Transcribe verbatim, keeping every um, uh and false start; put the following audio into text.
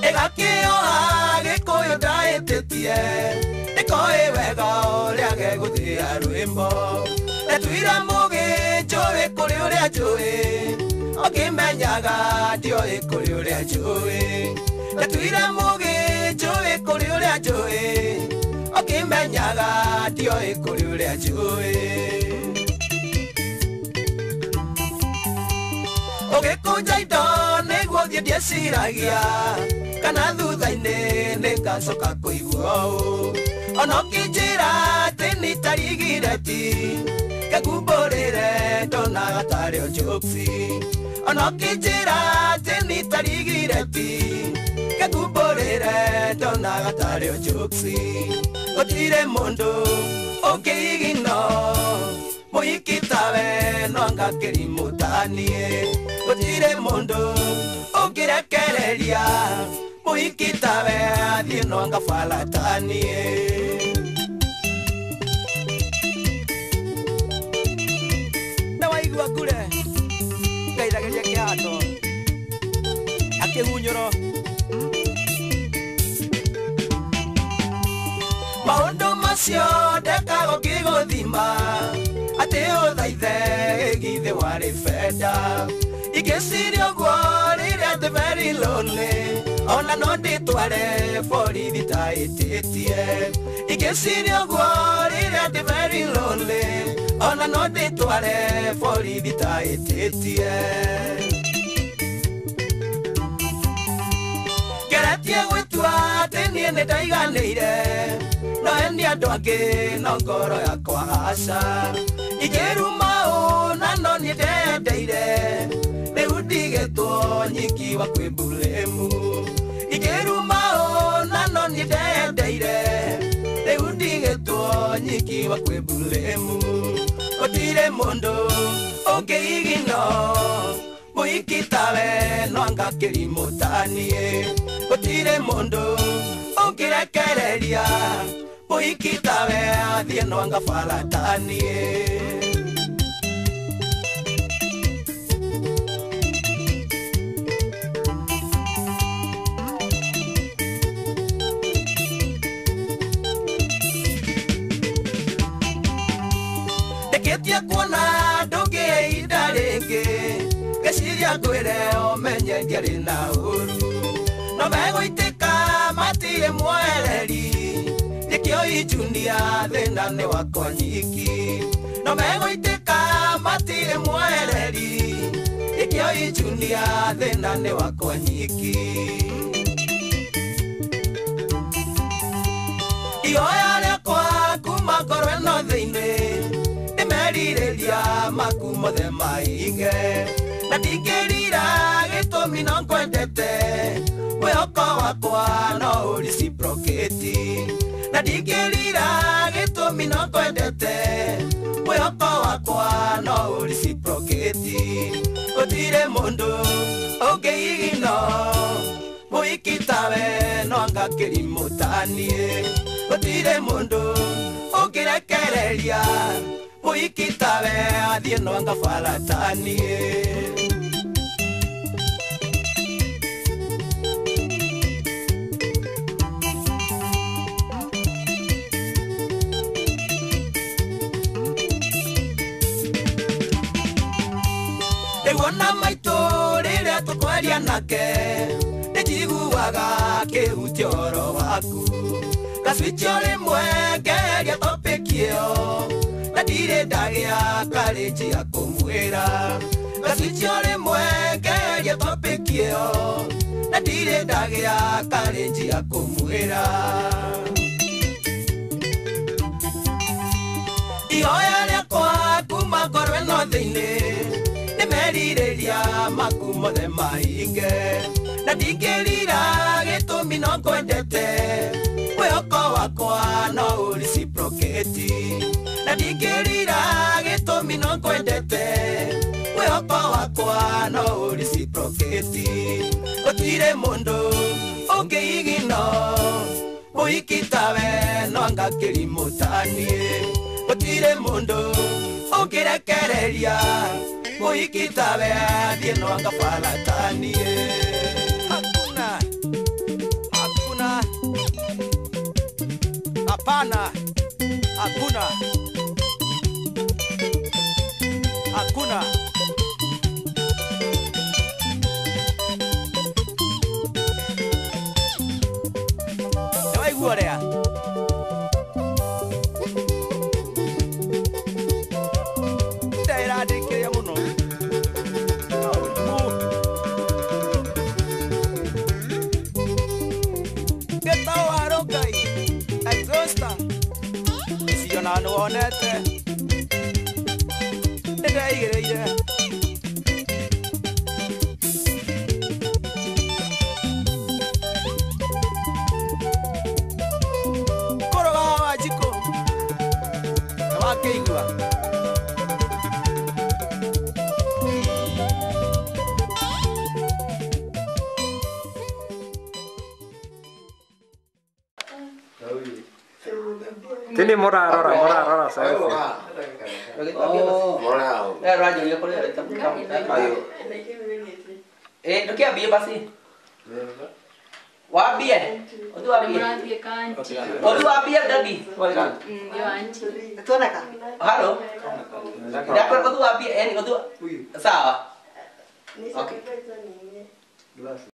Egakioha gikuyu ndaititie nikoi wega uria geguthia rwimbo netwira mugi njui kuri uria njui okimenyaga ndioi kuri uria njui netwira mugi njui kuri uria njui okimenyaga ndioi kuri uria njui ogikunja indo niguo thie ndieciragia kana thutha-ini ningacoka kuigua uu ona ukinjira ati nitarigire ti ngegumburire ndona gatari o njuksi ona ukinjira ati nitarigire ti ngegumburire ndona gatari o njuksi gutire mundu ungigino muhiki tawe no anga kirimutanie gutire mundu ungirekereria muhiki tawe athie no anga falatanie na waigua kure ngaithageria kiato akihunyuro maundu macio ndekago kiguthima ati uthaithe githe wari benda ingiciria uguo riria ndi very lonely ona no nditware borithi taititie ingiciria uguo riria ndi very lonely ona no nditware borithi taititie geretie gwitua ati nie nindaiganire no endi andu angi no ngoro yakwa haca ingiruma uu na no niendendeire riu ndigitwo nyiki wa kwibulemu ingiruma uu na no niendendeire riu ndigitwo nyiki wa kwibulemu gutire mundu ungigino muhiki tawe no anga kirimutanie gutire mundu ungirekereria muhiki tawe athie no anga falatanie ndeketie kuona ndungiida ringi geciria ngwire umenye ndiari na uru no megwitika matire mwereri nikio ijunia thina-ini wakwa nyiki no megwitika matire mwereri nikio ijunia thina-ini wakwa nyiki ihoya riakwa kuma ngoro ino thiini nimeririria maku mothe mainge na ndingirira gitumi no nkwendete mwihoko wakwa no reciprocate na ndingirira gitumi no nkwendete mwihoko wakwa no reciprocate gutire mundu ungigino muhiki tawe no anga kirimutanie gutire mundu ungirekereria muhiki tawe athie no anga falatanie Wana maitu riria tukwaria nake njiguaga kihutioro waku gacwitio rimwe ngeria topic iyo na ndire ndagia courage ya kumwira gacwitio rimwe ngeria topic iyo na ndire ndagia courage ya kumwira ihoya riakwa kuma ngoro ino thiini nimeririria maku mothe mainge na ndingirira gitumi no nkwendete mwihoko wakwa no reciprocate na ndingirira gitumi no nkwendete mwihoko wakwa no reciprocate gutire mundu ungigino muhiki tawe no anga kirimutanie gutire mundu ungirekereria muhiki tawe athie no anga falatanie hakuna Hapana, hakuna, hakuna. Nawaigua rea ndairandĩkĩria mũno gĩtaũ harũ Ngai exhauster icio na nĩwonete nĩndeigĩrĩire kũroga wa Wanjikũ nĩwakĩigua Tini mora rora mora rora saya. Oh, eh raja dia boleh ada tempat ayo. Eh, tu kia biar pasti. Wah biar, itu apa biar? Oh tu apa biar tadi? Boleh. Itu nak? Halo. Dapat kau tu apa biar? Eh, kau tu sah. Oke.